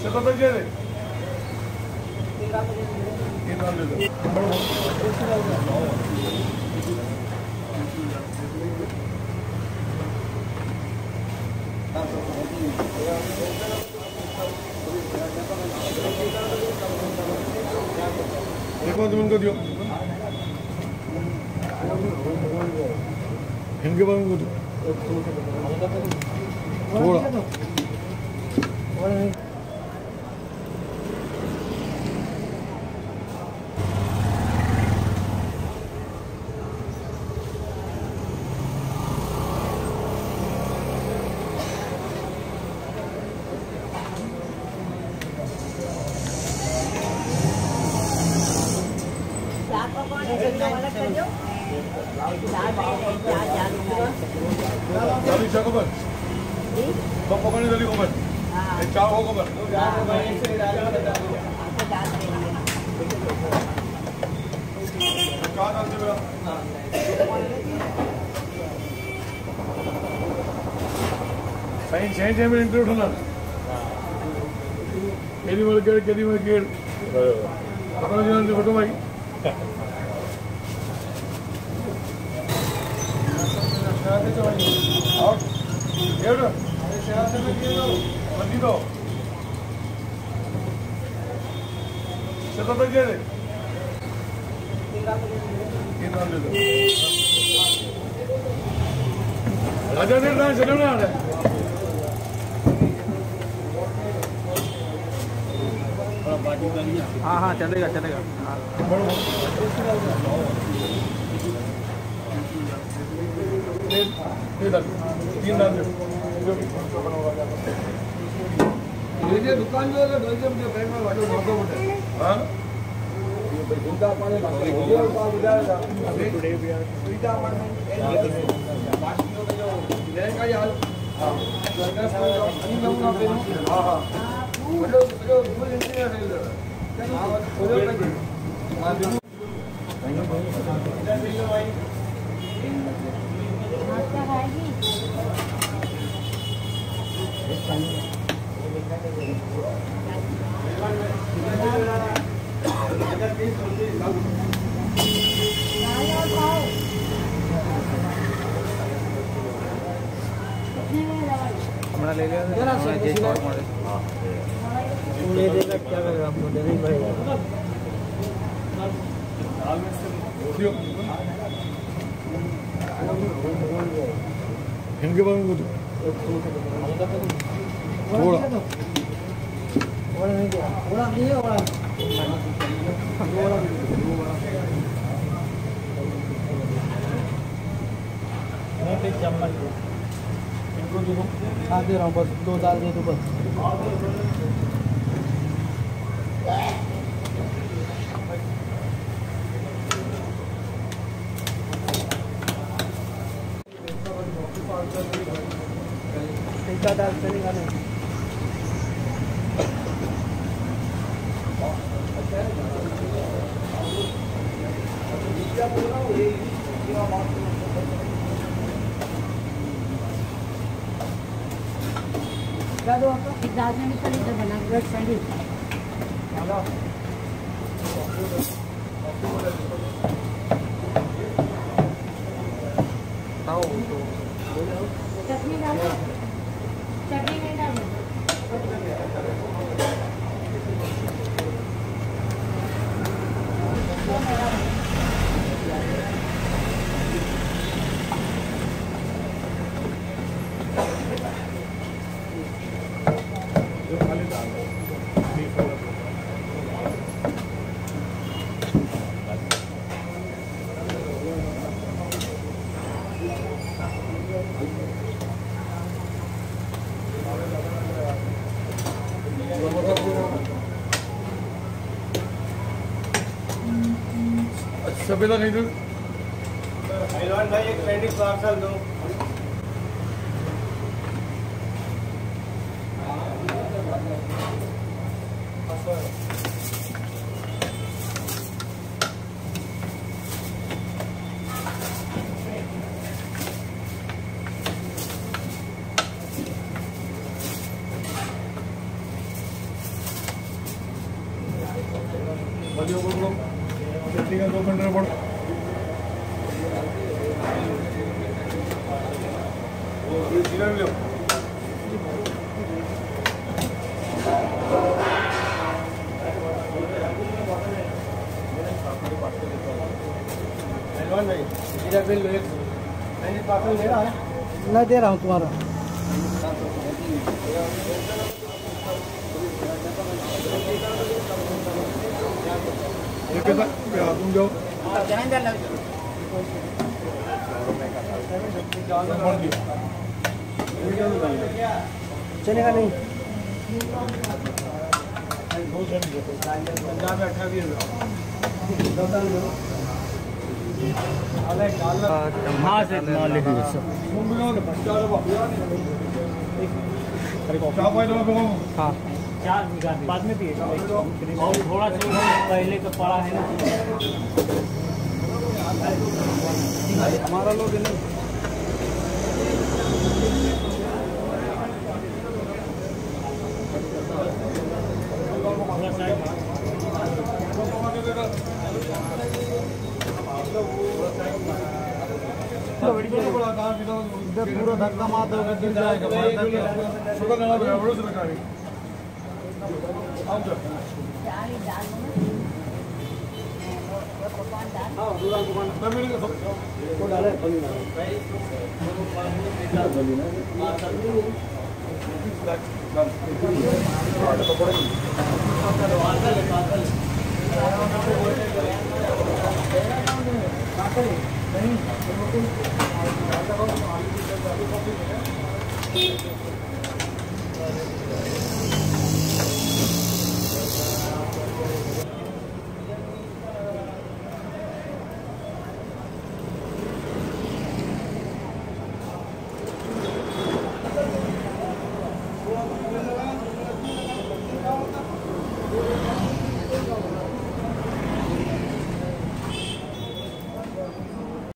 को दियो इनके बाद को दो थोड़ा इंटरव्यू होना फोटो भाई राजा चले हाँ हाँ चलेगा चलेगा दुकान जो ले लिया क्या करेगा आपको देना ही पड़ेगा इनके बाद में थोड़ा नहीं दे रहा हूँ बस 2 दाल दे दो बस दाल चलेगा नहीं क्या दो आपको एक दाल में निकल इधर बना ब्रेड सैंडविच चटनी डालो चटनी नहीं डालो सफेदा नहीं दो भाई एक सैंडविच पार्सल दो बलियों को लोग खेती का 2 घंटे पड़ जीरा भी लो भाई जीरा बिल लो एक पार्सल दे रहा है मैं दे रहा हूँ तुम्हारा तुम जाओ चलेगा नहीं पंजाब में 28 हाँ से लिख हाँ 4 बाद में पिए और थोड़ा सा पहले का पड़ा है ना हमारा लोग पूरा धक्का मार दोगे गिर जाएगा